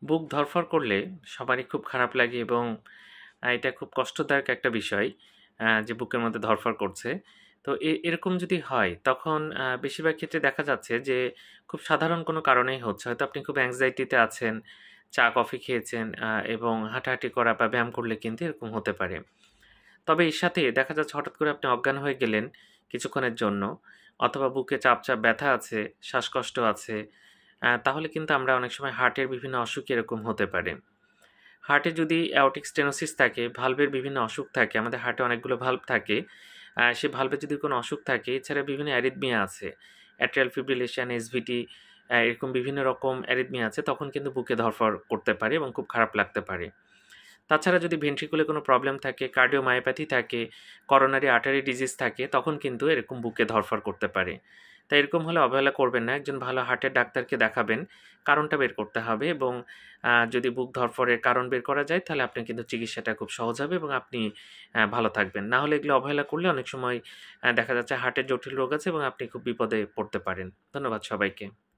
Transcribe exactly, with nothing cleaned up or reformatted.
বুক ধড়ফড় করলে সবারই খুব খারাপ লাগে এবং আ এটা খুব কষ্টদায়ক একটা বিষয় আ যে বুকের মধ্যে ধড়ফড় করছে। তো এ এরকম যদি হয় তখন আ বেশিরভাগ ক্ষেত্রে দেখা যাচ্ছে যে খুব সাধারণ কোনো কারণেই হচ্ছে। হয়তো আপনি খুব anxiety তে আছেন, চা কফি খেয়েছেন আ এবং হাঁটাহাঁটি করা বা ব্যায়াম করলে কিন্তু এরকম হতে পারে। তবে এর সাথে দেখা যাচ্ছে হঠাৎ করে আপনি অজ্ঞান হয়ে গেলেন কিছুক্ষণের জন্য অথবা বুকে চাপ, চাপ ব্যথা আছে, শ্বাসকষ্ট আছে, আ তাহলে কিন্তু আমরা অনেক সময় হার্টের বিভিন্ন অসুখ এরকম হতে পারে। হার্টে যদি অ্যাওর্টিক স্টেনোসিস থাকে, ভালভের বিভিন্ন অসুখ থাকে, আমাদের হার্টে অনেকগুলো ভালভ থাকে। আ সে ভালভে যদি কোনো অসুখ থাকে, এছাড়া বিভিন্ন অ্যারিথমিয়া আছে। অ্যাট্রিয়াল ফিব্রিলেশন, এসভিটি আ এরকম বিভিন্ন রকম অ্যারিথমিয়া আছে, তখন কিন্তু বুকে ধড়ফড় করতে পারে এবং খুব খারাপ লাগতে পারে। তাছাড়া যদি ভেন্ট্রিকুলে কোনো প্রবলেম থাকে, কার্ডিওমায়োপ্যাথি থাকে, করোনারি আর্টারি ডিজিজ থাকে, তখন কিন্তু এরকম বুকে ধড়ফড় করতে পারে। তাই এরকম হলে অবহেলা করবেন না। একজন ভালো হার্টের ডাক্তারকে দেখাবেন। কারণটা বের করতে হবে এবং আ যদি বুক ধড়ফড়ের কারণ বের করা যায়, তাহলে আপনার কিন্তু চিকিৎসাটা খুব সহজ হবে এবং আপনি আ ভালো থাকবেন। না হলে এগুলো অবহেলা করলে অনেক সময় আ দেখা যাচ্ছে হার্টের জটিল রোগ আছে এবং আপনি খুব বিপদে পড়তে পারেন। ধন্যবাদ সবাইকে।